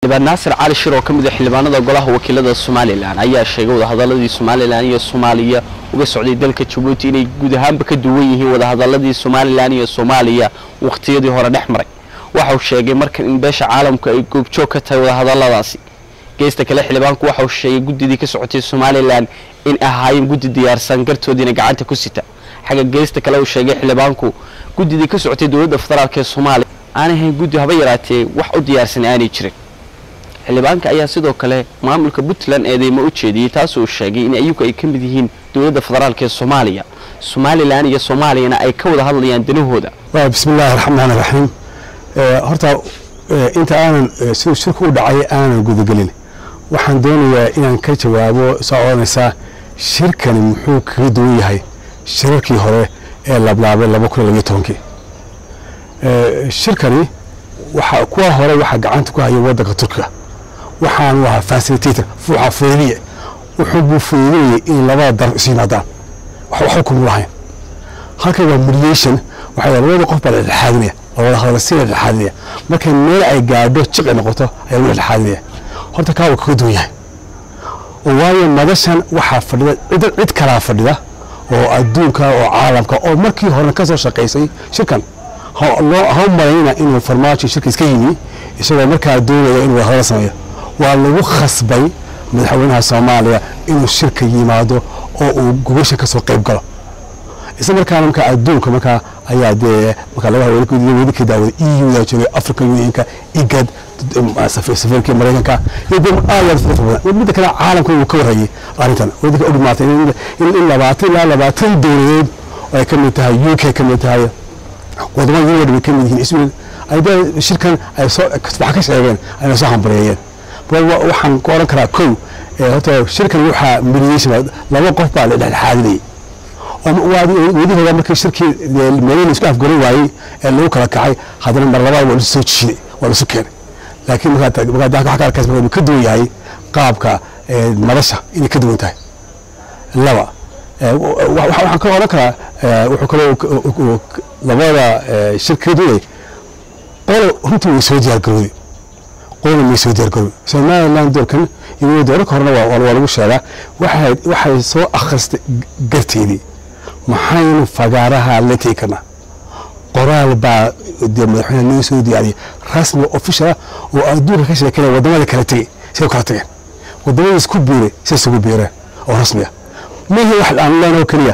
xildhibaan Naasir Cali Shir oo kamid ah xildhibaanada golaha wakiilada Soomaaliland ayaa sheegay wadahadaladii Soomaaliland iyo Soomaaliya uga socday dalka Djibouti inay guud ahaanba ka duwan yihiin wadahadaladii Soomaaliland iyo Soomaaliya waqtiyadii hore dhexmaray waxa uu sheegay markan in beesha caalamka ay goobjoog ka tahay wadahadaladaasi geesta kale xildhibaanku waxa uu sheegay gudidii ka socotay Soomaaliland in ahaayeen gudi diyaarsan gartoodina gacanta ku sita xaga geesta kale uu sheegay xildhibaanku gudidii ka socotay dawladda federaalka ee Soomaaliya aan ahayn gudi haba yaraatee wax u diyaarsan aanay jirin xildhibaanka ayaa sidoo kale maamulka Puntland eedeymo u jeediyay taas oo sheegay in ayuga ay kamid yihiin dawladda federaalka ee Soomaaliya Soomaaliland iyo Soomaaliyana ay ka wada hadlayaan danahooda bismillaahir rahmaanir rahiim horta inta aanan sidoo shirku u dhacay aanan gudagelin waxaan doonayaa inaan ka jawaabo socodaysa shirkani muxuu kaga duwan yahay shirarkii hore ee lablaabay 2012 shirkani waxa kuwa hore waxa gacanta ku hayay waddanka Turkiga waxaan waa facilitator fuuxa fuuliye wuxuu buu fuuliyay in labada daraf isinaadaan wax xukum lahayn halka waa mediation waxa labada qof baa la xaadinaya wada hadal si la xaadinaya markay meel ay gaadho jiq noqoto ayaa la xaadinaya horta ka wada duwan yahay oo waayo madashan waxa fadhida cid kala fadhida oo adduunka oo caalamka oo markii hore ka soo shaqeysay shirkan ha marayna inuu farmaajo shirka iska yimi isagoo markaa doonaya inuu hadal sameeyo waa lagu khasbay madaxweynaha Soomaaliya inuu shirka yimaado oo uu gobasha ka soo qayb galo isla markaana adduunka markaa ayaa markaa laga wada ka daaway EU da jiray Africa Unionka IGAD safarka Mareykanka iyo ayad mid kale caalamka uu ka warayay arintan wadada u dhimaatay in 20 dawladood ay ka mid tahay UK ka mid tahay wadamada Yurub ka mid yihiin isku ay shirkan ay soo ka sheegeen ay soo hambareeyeen waxaan ku oran karaa kow horta shirkan waxa mediation laba qof baa la dhexaadinay ودي هذا مركز شركة المالين يسقف قريب واي اللي كلا كعي هذا المرة ولا سوتشي ولا سكر لكن بقى ده حكى كذا بكدو ياي قابك مرشة إن كدو انتهى لا وحكى لك وحكى لبعض شركة دوي قالوا هم تو يسودي القروي قولوا ما يسودي القروي سماه لان دور كان يقولوا دورك هرنا ولا وشارع واحد سو أخست قرتيني maxaynu fagaaraha la teekana qoraal baa madaxweynaha soo diyaariyay rasmi official oo adduunka ka sheekeynaya wadamada kala tagay sidoo kala tagay wadamada isku biiray si isugu biireen oo rasmi ah meehi wax aan leenahay kaliya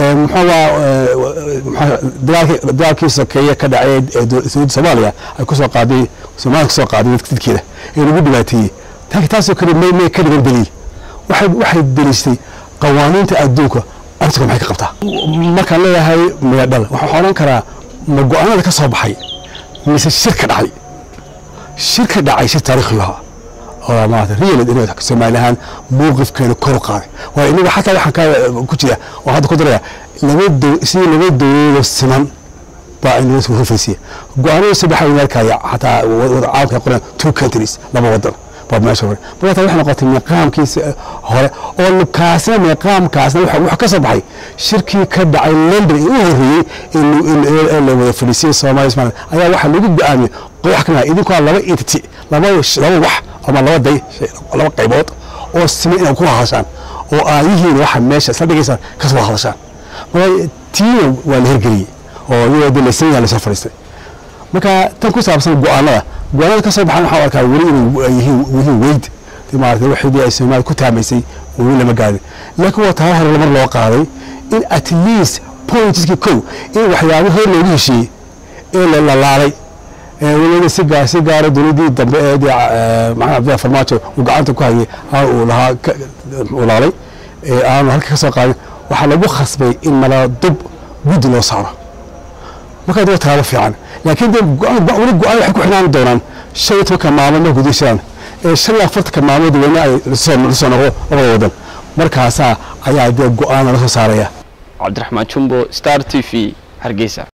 dagaalkii sokeeye ka dhacay ee Soomaaliya ay ku soo qaaday Soomaaliya soo qaaday dadkeeda ee ugu dhibaatay taasoo kale may ka dhigan daliil waxay dalisay qawaaniinta adduunka أرتكم حاجة قبضة ما كان لها هاي ميادل وحنا كرا مجوعنا ذاك صباحي مثل الشركة داعي شيء تاريخيها أو ما أدري اللي دنيا ذاك سمع لها موقف كانوا كرقة وإنه حتى واحد كان كتير وهذا قدرة لمد السنن بعدين اسمه فيسي جوعنا الصباحي هناك حتى عاوك يقولون two countries لما وضل ما شوي بس إحنا قاتل مقام كيس هو أول كاسة مقام كاسة وحكسب بحي شركة كبع اللندري وهي إنه الفلسطيني الصومالي اسمه أي واحد نجد بأمي قوي حكنا إذا كان لما إنتي لما وح أما لما داي لما قيبات أو السمين أو كل هاشان أو أيه واحد ماشي صدق إنسان كسب هاشان ما تيم والهرجري أو يود السنة على سفرستي marka tan ku saabsan go'aanada ka soo baxan waxa arkaa wali inuu weyd timaartay wixii ay Soomaaliya ku taamaysay wali lama gaarin laakiin waa taa hore lamar loo qaaday in at least pointski kow in waxyaabo hor loo heshiiyay ee la laalay waliba si gaar dawladii dambe ee maxaa Abdi Farmaajo uu gacanta ku hayay uu lahaa laalay aan halka ka soo qaaday waxa lagu khasbay in mala dib gudi loo saaro marka dad taalo fiican laakiin wali go'aan waxay ku xirnaan doonaan shayto ka maamulka gudishan shan afar ka maamulka weyna ay soo noqdo wadan markaas ayaa go'aan la soo saaraya Cabdiraxmaan Jumbo Star TV Hargeysa